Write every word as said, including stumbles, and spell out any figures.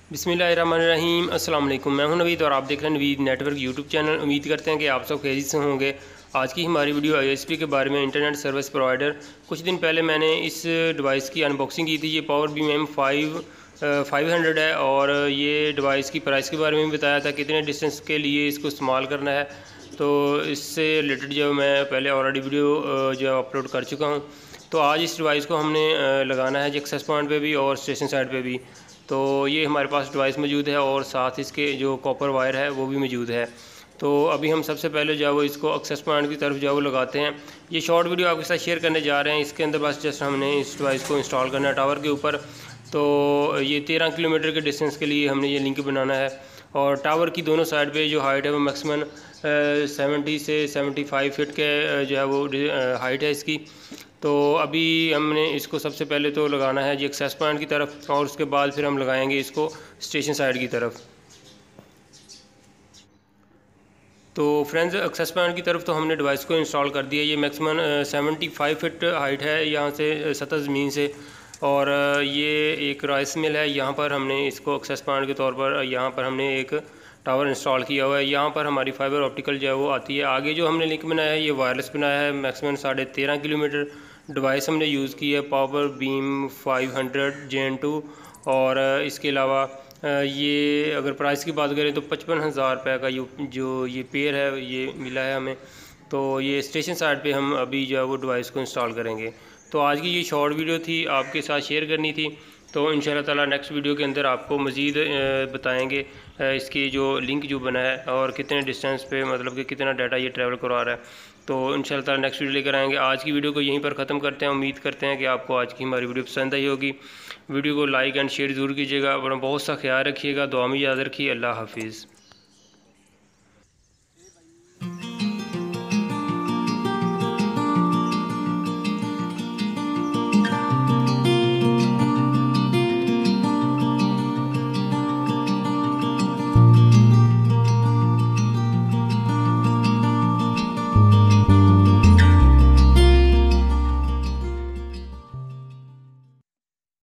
बिस्मिल्लाहिर्रहमानिर्रहीम। अस्सलाम वालेकुम। मैं हूं नवीद और आप देख रहे हैं नवीद नेटवर्क यूट्यूब चैनल। उम्मीद करते हैं कि आप सब खैरियत से होंगे। आज की हमारी वीडियो आई एस पी के बारे में, इंटरनेट सर्विस प्रोवाइडर। कुछ दिन पहले मैंने इस डिवाइस की अनबॉक्सिंग की थी। ये power beam M five five hundred है और ये डिवाइस की प्राइस के बारे में भी बताया था, कितने डिस्टेंस के लिए इसको इस्तेमाल करना है। तो इससे रिलेटेड जो मैं पहले ऑलरेडी वीडियो जो अपलोड कर चुका हूँ। तो आज इस डिवाइस को हमने लगाना है एक्सेस पॉइंट पे भी और स्टेशन साइड पे भी। तो ये हमारे पास डिवाइस मौजूद है और साथ इसके जो कॉपर वायर है वो भी मौजूद है। तो अभी हम सबसे पहले जो है वो इसको एक्सेस पॉइंट की तरफ जो है वो लगाते हैं। ये शॉर्ट वीडियो आपके साथ शेयर करने जा रहे हैं। इसके अंदर बस जस्ट हमने इस डिवाइस को इंस्टॉल करना है टावर के ऊपर। तो ये तेरह किलोमीटर के डिस्टेंस के लिए हमने ये लिंक बनाना है और टावर की दोनों साइड पे जो हाइट है वो मैक्सिमम सेवेंटी से सेवेंटी फाइव फीट के जो है वो हाइट है इसकी। तो अभी हमने इसको सबसे पहले तो लगाना है जी एक्सेस पॉइंट की तरफ और उसके बाद फिर हम लगाएंगे इसको स्टेशन साइड की तरफ। तो फ्रेंड्स, एक्सेस पॉइंट की तरफ तो हमने डिवाइस को इंस्टॉल कर दिया। ये maximum seventy five feet height है यहाँ से सतह ज़मीन से। और ये एक राइस मिल है। यहाँ पर हमने इसको एक्सेस पॉइंट के तौर पर यहाँ पर हमने एक टावर इंस्टॉल किया हुआ है। यहाँ पर हमारी फाइबर ऑप्टिकल जो है वो आती है। आगे जो हमने लिंक बनाया है ये वायरलेस बनाया है। मैक्सिमम साढ़े तेरह किलोमीटर डिवाइस हमने यूज़ की है, power beam five hundred J N two. और इसके अलावा ये अगर प्राइस की बात करें तो पचपन हज़ार रुपये का यो जो ये पेयर है ये मिला है हमें। तो ये स्टेशन साइड पे हम अभी जो है वो डिवाइस को इंस्टॉल करेंगे। तो आज की ये शॉर्ट वीडियो थी, आपके साथ शेयर करनी थी। तो इंशाल्लाह ताला नेक्स्ट वीडियो के अंदर आपको मज़ीद बताएंगे इसकी जो लिंक जो बना है और कितने डिस्टेंस पे, मतलब कि कितना डाटा ये ट्रैवल करवा रहा है। तो इंशाल्लाह ताला नेक्स्ट वीडियो लेकर आएंगे। आज की वीडियो को यहीं पर ख़त्म करते हैं। उम्मीद करते हैं कि आपको आज की हमारी वीडियो पसंद आई होगी। वीडियो को लाइक एंड शेयर ज़रूर कीजिएगा। अपना बहुत सा ख्याल रखिएगा, दुआ में याद रखिए। अल्लाह हाफिज़।